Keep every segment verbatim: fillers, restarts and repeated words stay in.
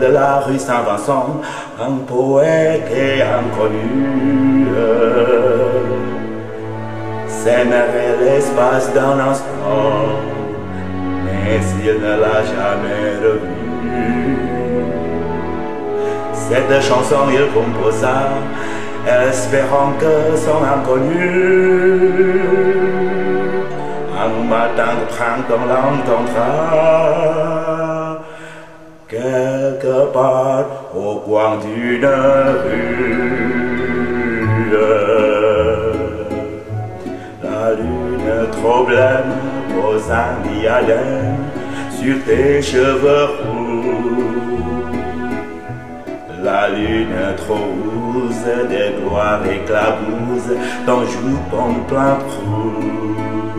de la rue Saint-Vincent, un poète et inconnu s'aimerait l'espace d'un instant, mais il ne l'a jamais revu. Cette chanson il composa, espérant que son inconnu un matin de printemps l'entendra quelque part au coin d'une rue. La lune trop blême pose un diadème sur tes cheveux roux. La lune trop rouge des gloires éclabousse ton joue en plein trou.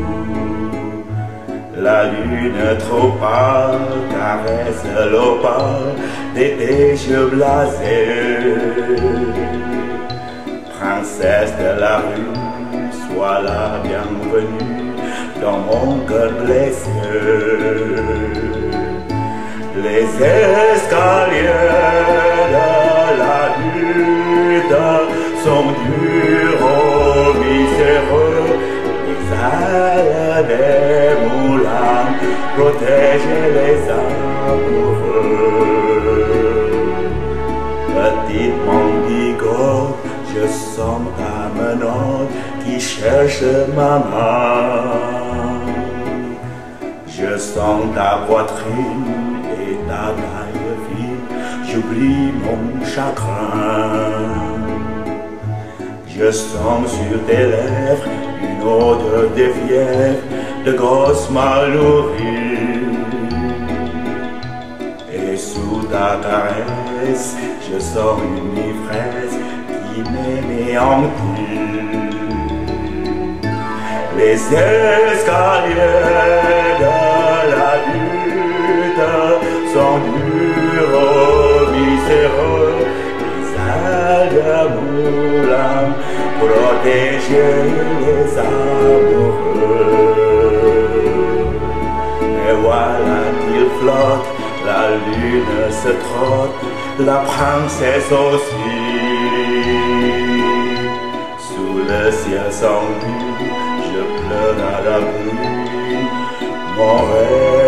La lune trop pâle caresse l'opale de tes yeux blasés. Princesse de la rue, sois la bienvenue dans mon cœur blessé. Les escaliers de la lutte sont durs aux viscéreux. Les ailes des moulins protègent les amoureux. Petite mendigote, je sens ta menotte qui cherche ma main. Je sens ta poitrine et ta taille fine, j'oublie mon chagrin. Je sens sur tes lèvres une odeur de fièvre, de gosse mal nourri. Et sous ta caresse, je sens une ivresse qui m'anéantit. Les escaliers de la lutte sont durs, viscéreux. Les ailes moulins protéger les amoureux. Et voilà qu'il flotte, la lune se trotte, la princesse aussi. Sous le ciel sans vue, je pleure à la brume, mon rêve.